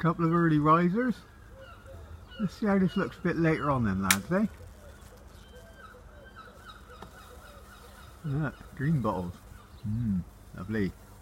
Couple of early risers. Let's see how this looks a bit later on then, lads, eh? Green bottles. Lovely.